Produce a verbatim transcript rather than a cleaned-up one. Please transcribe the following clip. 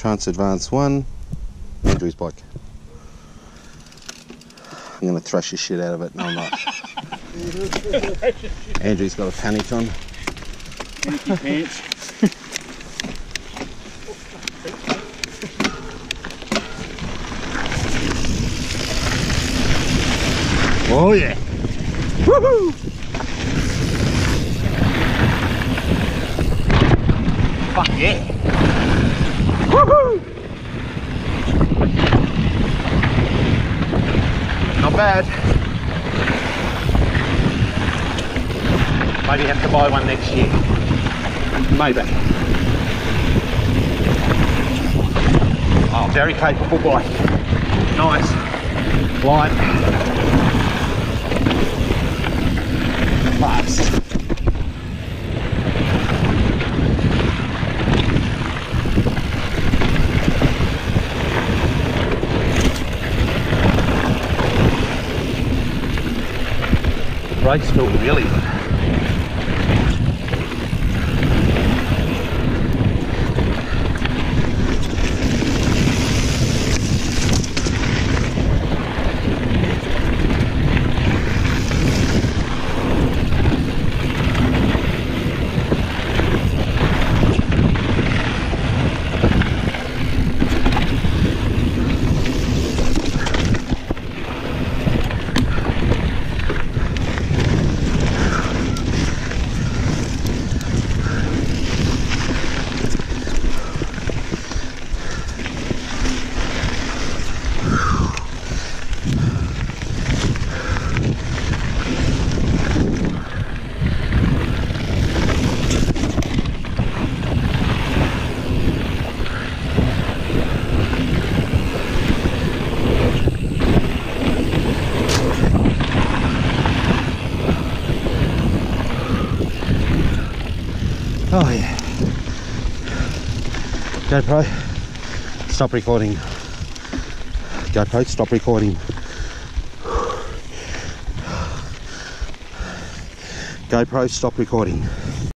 Trance Advance one, Andrew's bike. I'm going to thrash the shit out of it. No, I'm not. Andrew's got a panic on. Pants. Oh yeah! Woohoo! Fuck yeah! Woohoo! Not bad. Maybe have to buy one next year. Maybe. Oh, very capable bike. Nice. Light. Fast. Brakes feel really good. Oh yeah. GoPro, stop recording. GoPro, stop recording. GoPro, stop recording.